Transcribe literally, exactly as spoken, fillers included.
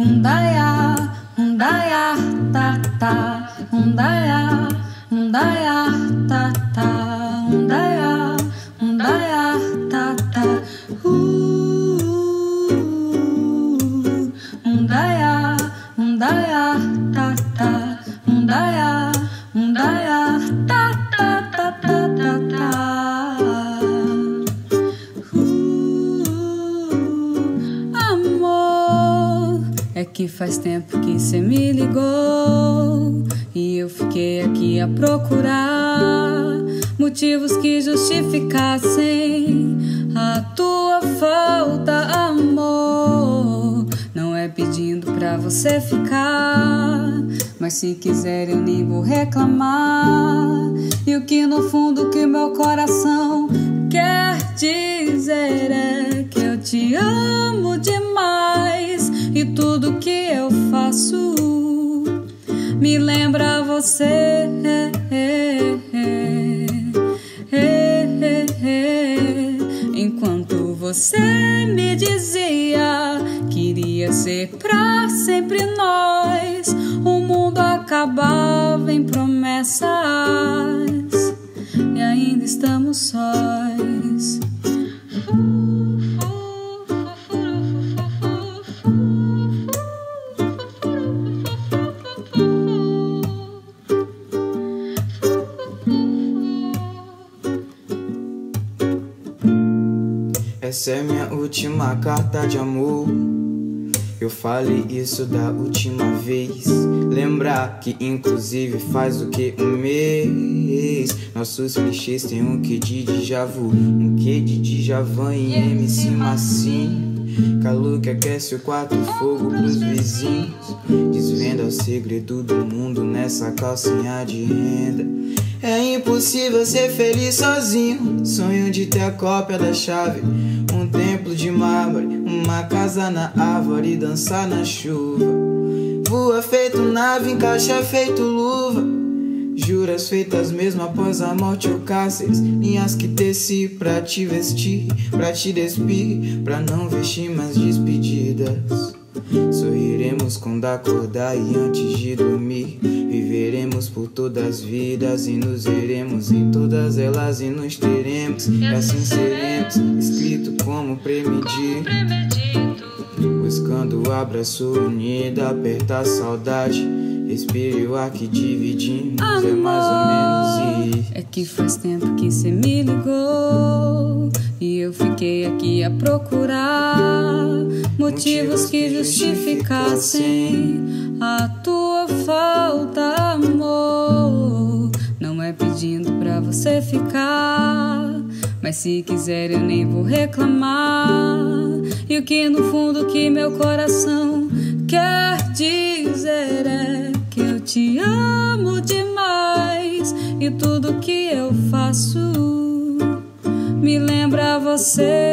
Undaya, undaya, ta ta, undaya, undaya, ta ta, undaya, undaya, ta ta, uh, undaya, undaya, ta ta, undaya, undaya, ta ta ta ta ta ta. É que faz tempo que cê me ligou e eu fiquei aqui a procurar motivos que justificassem a tua falta, amor. Não é pedindo pra você ficar, mas se quiser eu nem vou reclamar. E o que no fundo que meu coração quer dizer é que eu te amo demais. E tudo que eu faço me lembra você. Enquanto você me dizia queria ser pra sempre nós, o mundo acabava em promessas e ainda estamos sós. Essa é minha última carta de amor. Eu falei isso da última vez. Lembrar que inclusive faz o que um mês. Nossos clichês tem um que de déjà vu, um que de Djavan e M C Massim. Calor que aquece o quarto, fogo pros vizinhos. Desvenda o segredo do mundo nessa calcinha de renda. É impossível ser feliz sozinho. Sonho de ter a cópia da chave, um templo de mármore, uma casa na árvore, dançar na chuva. Voa feito nave, encaixa feito luva. Juras feitas mesmo após a morte ou cárceres. Linhas que teci pra te vestir, pra te despir, pra não vestir mais despedidas. Sorriremos quando acordar e antes de dormir. Viveremos por todas as vidas e nos veremos em todas elas e nos teremos. E assim seremos, escrito como premedito, buscando o abraço unido, apertar a saudade. Respire o ar que dividimos, amor, é mais ou menos isso. É que faz tempo que cê me ligou e eu fiquei aqui a procurar motivos que justificassem a tua falta, amor. Não é pedindo pra você ficar, mas se quiser eu nem vou reclamar. E o que no fundo que meu coração quer dizer é que eu te amo demais. E tudo que eu faço me lembra você.